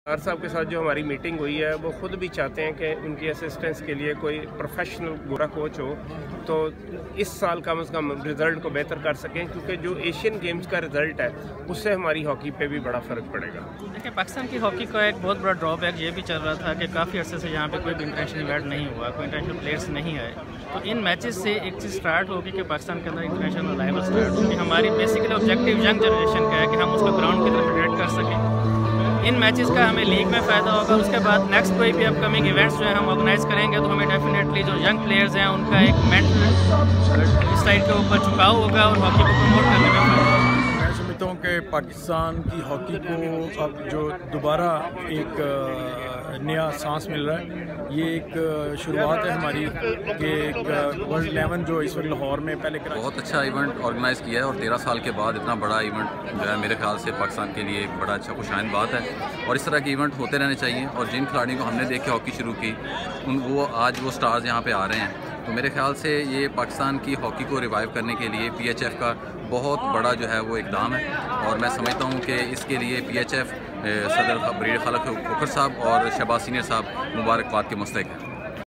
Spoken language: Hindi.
सर साहब के साथ जो हमारी मीटिंग हुई है वो ख़ुद भी चाहते हैं कि उनकी असिस्टेंस के लिए कोई प्रोफेशनल गोरा कोच हो तो इस साल कम से कम रिज़ल्ट को बेहतर कर सकें, क्योंकि जो एशियन गेम्स का रिज़ल्ट है उससे हमारी हॉकी पे भी बड़ा फ़र्क पड़ेगा। देखिए, पाकिस्तान की हॉकी का एक बहुत बड़ा ड्रॉबैक ये भी चल रहा था कि काफ़ी अर्से से यहाँ पे कोई भी इंटरनेशनल इवेंट नहीं हुआ, कोई इंटरनेशनल प्लेयर्स नहीं आए। तो इन मैचेस से एक चीज़ स्टार्ट होगी कि पाकिस्तान के अंदर इंटरनेशनल अराइवल स्टार्ट होगी। हमारी बेसिकली ऑब्जेक्टिव यंग जनरेशन का है कि हम उसको ग्राउंड की तरफ रिलेट कर सकें। इन मैचेस का हमें लीग में फ़ायदा होगा। उसके बाद नेक्स्ट कोई भी अपकमिंग इवेंट्स जो है हम ऑर्गेनाइज़ करेंगे तो हमें डेफिनेटली जो यंग प्लेयर्स हैं उनका एक मेंटल इस साइड के ऊपर झुकाव होगा और हॉकी को प्रमोट करने में फ़ायदा होगा। मैं समझता हूँ कि पाकिस्तान की हॉकी को अब जो दोबारा एक नया सांस मिल रहा है, ये एक शुरुआत है हमारी कि एक वर्ल्ड 11 जो इस वक्त लाहौर में पहले बहुत अच्छा इवेंट ऑर्गेनाइज़ किया है और 13 साल के बाद इतना बड़ा इवेंट जो है मेरे ख्याल से पाकिस्तान के लिए एक बड़ा अच्छा खुशाइन बात है। और इस तरह के इवेंट होते रहने चाहिए। और जिन खिलाड़ियों को हमने देख के हॉकी शुरू की वो आज वो स्टार्स यहाँ पे आ रहे हैं, तो मेरे ख्याल से ये पाकिस्तान की हॉकी को रिवाइव करने के लिए PHF का बहुत बड़ा जो है वो इकदाम है। और मैं समझता हूँ कि इसके लिए PHF सदर ब्रीड खलक खोखर साहब और शहबाज सीनियर साहब मुबारकबाद के मुस्तहिक हैं।